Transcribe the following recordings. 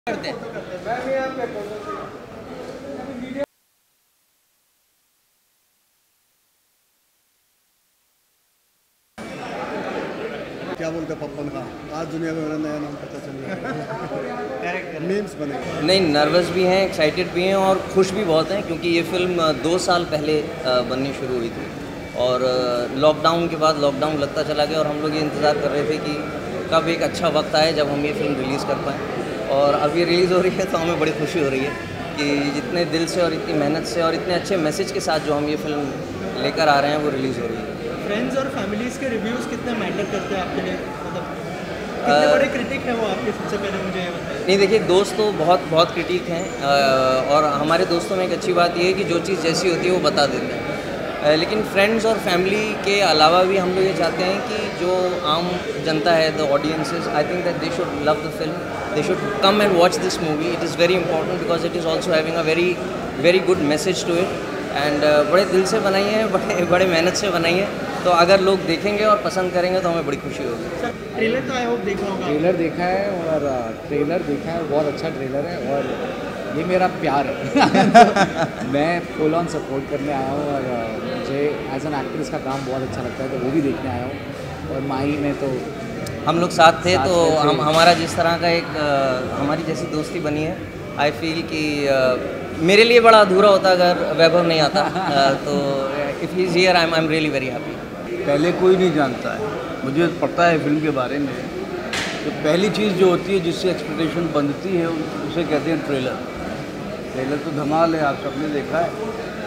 करते हैं। क्या बोलते हैं पप्पन, हाँ आज दुनिया में मेरा नया नाम पता चल रहा है। मीम्स बने। नहीं, नर्वस भी हैं, एक्साइटेड भी हैं और खुश भी बहुत हैं क्योंकि ये फ़िल्म 2 साल पहले बननी शुरू हुई थी और लॉकडाउन के बाद लॉकडाउन लगता चला गया और हम लोग ये इंतज़ार कर रहे थे कि कब एक अच्छा वक्त आए जब हम ये फ़िल्म रिलीज़ कर पाएँ। और अब ये रिलीज़ हो रही है तो हमें बड़ी खुशी हो रही है कि जितने दिल से और इतनी मेहनत से और इतने अच्छे मैसेज के साथ जो हम ये फ़िल्म लेकर आ रहे हैं वो रिलीज़ हो रही है। फ्रेंड्स और फैमिलीज़ के रिव्यूज़ कितने मैटर करते हैं आपके लिए, मतलब कितने बड़े क्रिटिक हैं वो आपके? सबसे पहले मुझे ये बताइए। नहीं देखिए, दोस्त तो बहुत बहुत क्रिटिक हैं और हमारे दोस्तों में एक अच्छी बात ये है कि जो चीज़ जैसी होती है वो बता देते हैं। लेकिन फ्रेंड्स और फैमिली के अलावा भी हम लोग ये चाहते हैं कि जो आम जनता है, the audiences, I think that they should love the film, they should come and watch this movie. It is very important because it is also having a very very good message to it and बड़े दिल से बनाई है, बड़े मेहनत से बनाई है। तो अगर लोग देखेंगे और पसंद करेंगे तो हमें बड़ी खुशी होगी। सर ट्रेलर तो आई होप देखा होगा। ट्रेलर देखा है और ट्रेलर देखा है, बहुत अच्छा ट्रेलर है और ये मेरा प्यार है। मैं फुल ऑन सपोर्ट करने आया हूँ और मुझे एज एन एक्ट्रेस का काम बहुत अच्छा लगता है तो वो भी देखने आया हूँ। और माही में तो हम लोग साथ थे तो हमारा जिस तरह का एक हमारी जैसी दोस्ती बनी है, आई फील कि मेरे लिए बड़ा अधूरा होता अगर वैभव नहीं आता। तो if he is here I am really very happy. पहले कोई नहीं जानता है, मुझे पता है फिल्म के बारे में। तो पहली चीज़ जो होती है जिससे एक्सपेक्टेशन बनती है उसे कहते हैं ट्रेलर। ट्रेलर तो धमाल है, आप सबने देखा है।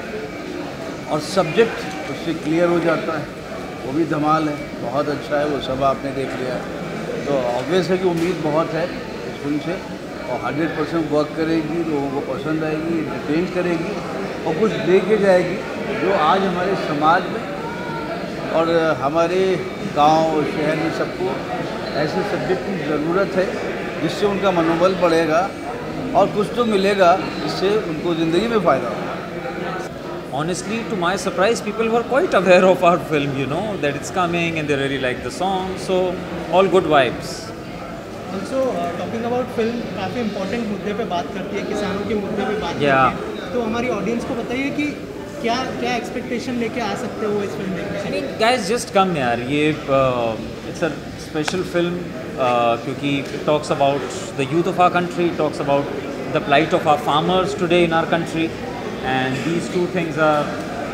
और सब्जेक्ट उससे क्लियर हो जाता है, वो भी धमाल है, बहुत अच्छा है, वो सब आपने देख लिया है। तो ऑब्वियस है कि उम्मीद बहुत है इस फिल्म से और 100% वर्क करेगी, लोगों को पसंद आएगी, एंटरटेन करेगी और कुछ दे के जाएगी जो आज हमारे समाज में और हमारे गांव और शहर में सबको ऐसे सब्जेक्ट की ज़रूरत है जिससे उनका मनोबल बढ़ेगा और कुछ तो मिलेगा जिससे उनको ज़िंदगी में फ़ायदा होगा। Honestly, to my surprise, people were quite aware of our film, you know, that it's coming and they really like the song. So, all good vibes. Also talking about film काफ़ी इंपॉर्टेंट मुद्दे पे बात करती है, किसानों के मुद्दे पे बात Yeah. करती है। तो हमारी ऑडियंस को बताइए कि क्या क्या एक्सपेक्टेशन लेके आ सकते हो इस फिल्म देखने I से? mean, guys, just come यार, ये it's a special film क्योंकि it talks about the youth of our country, it talks about the plight of our farmers today in our country, and these two things are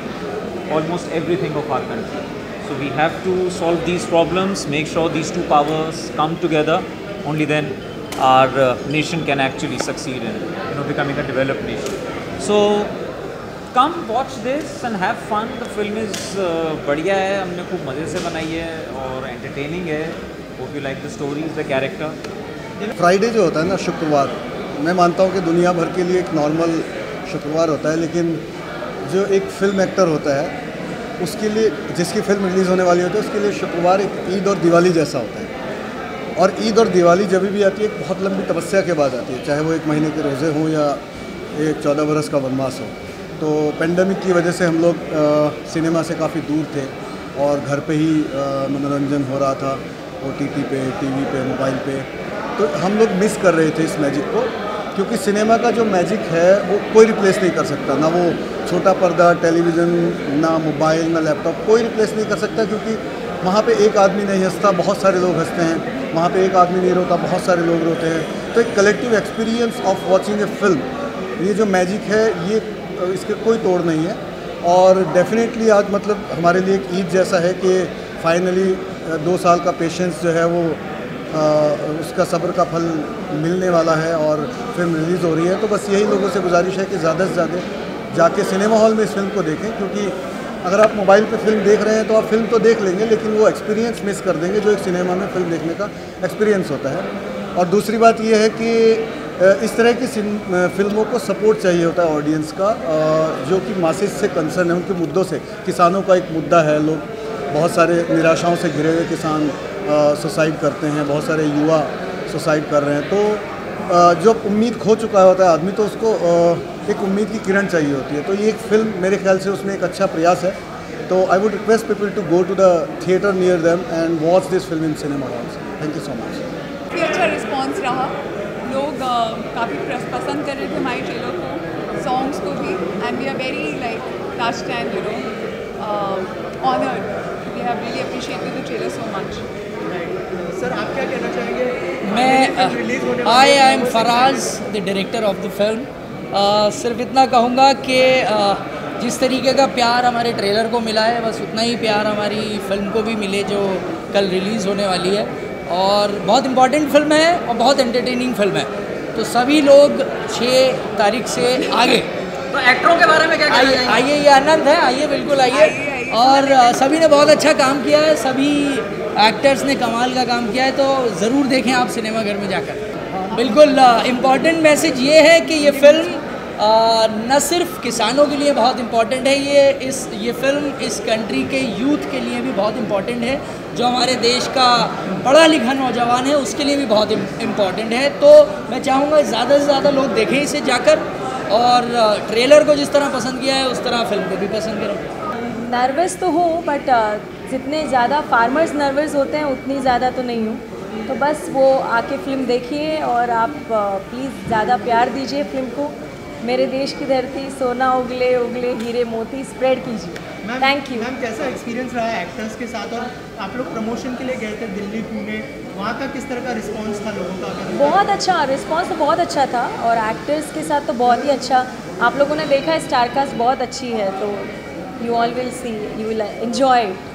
almost everything of our country. So we have to solve these problems, make sure these two powers come together. Only then our nation can actually succeed in, you know, becoming a developed nation. So come watch this and have fun. The film is बढ़िया है, हमने खूब मज़े से बनाई है और entertaining है. Hope you like the stories, the character. Friday जो होता है ना, शुक्रवार, मैं मानता हूँ कि दुनिया भर के लिए एक नॉर्मल शुक्रवार होता है, लेकिन जो एक फिल्म एक्टर होता है उसके लिए, जिसकी फिल्म रिलीज़ होने वाली होती है, उसके लिए शुक्रवार एक ईद और दिवाली जैसा होता है। और ईद और दिवाली जब भी आती है एक बहुत लंबी तपस्या के बाद आती है, चाहे वो 1 महीने के रोज़े हों या एक 14 बरस का वनवास हो। तो पेंडेमिक की वजह से हम लोग सिनेमा से काफ़ी दूर थे और घर पे ही मनोरंजन हो रहा था, OTT पे, टीवी पे, मोबाइल पे। तो हम लोग मिस कर रहे थे इस मैजिक को, क्योंकि सिनेमा का जो मैजिक है वो कोई रिप्लेस नहीं कर सकता। ना वो छोटा पर्दा, टेलीविज़न, ना मोबाइल, ना लैपटॉप, कोई रिप्लेस नहीं कर सकता, क्योंकि वहाँ पे एक आदमी नहीं हंसता, बहुत सारे लोग हंसते हैं। वहाँ पे एक आदमी नहीं रोता, बहुत सारे लोग रोते हैं। तो एक collective experience of watching a film, ये जो मैजिक है ये इसके कोई तोड़ नहीं है। और डेफिनेटली आज मतलब हमारे लिए एक ईद जैसा है कि फाइनली 2 साल का पेशेंस जो है वो उसका सब्र का फल मिलने वाला है और फिल्म रिलीज़ हो रही है। तो बस यही लोगों से गुजारिश है कि ज़्यादा से ज़्यादा जाके सिनेमा हॉल में इस फिल्म को देखें, क्योंकि अगर आप मोबाइल पे फिल्म देख रहे हैं तो आप फिल्म तो देख लेंगे लेकिन वो एक्सपीरियंस मिस कर देंगे जो एक सिनेमा में फिल्म देखने का एक्सपीरियंस होता है। और दूसरी बात ये है कि इस तरह की फिल्मों को सपोर्ट चाहिए होता है ऑडियंस का, जो कि मासेस से कंसर्न है, उनके मुद्दों से। किसानों का एक मुद्दा है, लोग बहुत सारे निराशाओं से घिरे हुए किसान सुसाइड करते हैं, बहुत सारे युवा सुसाइड कर रहे हैं। तो जो उम्मीद खो चुका होता है आदमी, तो उसको एक उम्मीद की किरण चाहिए होती है। तो ये एक फ़िल्म मेरे ख्याल से उसमें एक अच्छा प्रयास है। तो I would request people to go to the theatre near them and watch this film in cinema halls. Thank you so much. काफ़ी अच्छा रिस्पॉन्स रहा, लोग काफ़ी पसंद कर रहे थे हमारे ट्रेलर को, सॉन्ग्स को भी, and we are very like touched and you know honoured, we have really appreciated the trailer so much. Sir आप क्या कहना चाहेंगे? मैं I am Faraz the director of the film. सिर्फ इतना कहूँगा कि जिस तरीके का प्यार हमारे ट्रेलर को मिला है, बस उतना ही प्यार हमारी फिल्म को भी मिले जो कल रिलीज़ होने वाली है। और बहुत इम्पॉर्टेंट फिल्म है और बहुत एंटरटेनिंग फिल्म है, तो सभी लोग 6 तारीख से आगे। तो एक्टरों के बारे में क्या कहना चाहेंगे? आइए, ये आनंद है, आइए बिल्कुल आइए। और सभी ने बहुत अच्छा काम किया है, सभी एक्टर्स ने कमाल का काम किया है, तो ज़रूर देखें आप सिनेमा घर में जाकर। बिल्कुल इम्पॉर्टेंट मैसेज ये है कि ये फिल्म न सिर्फ किसानों के लिए बहुत इम्पॉर्टेंट है, ये फिल्म इस कंट्री के यूथ के लिए भी बहुत इम्पॉर्टेंट है, जो हमारे देश का पढ़ा लिखा नौजवान है उसके लिए भी बहुत इम्पॉर्टेंट है। तो मैं चाहूँगा ज़्यादा से ज़्यादा लोग देखें इसे जाकर, और ट्रेलर को जिस तरह पसंद किया है उस तरह फिल्म को भी पसंद करें। नर्वस तो हूँ, बट जितने ज़्यादा फार्मर्स नर्वस होते हैं उतनी ज़्यादा तो नहीं हूँ। तो बस वो आके फिल्म देखिए और आप प्लीज़ ज़्यादा प्यार दीजिए फिल्म को। मेरे देश की धरती सोना उगले उगले हीरे मोती स्प्रेड कीजिए। Thank you. मैम कैसा एक्सपीरियंस रहा है एक्टर्स के साथ, और आप लोग प्रमोशन के लिए गए थे दिल्ली पुणे, वहाँ का किस तरह का रिस्पांस था लोगों का? बहुत अच्छा रिस्पांस, तो बहुत अच्छा था, और एक्टर्स के साथ तो बहुत ही अच्छा। आप लोगों ने देखा है स्टारकास्ट बहुत अच्छी है, तो you all will see, you will enjoy it.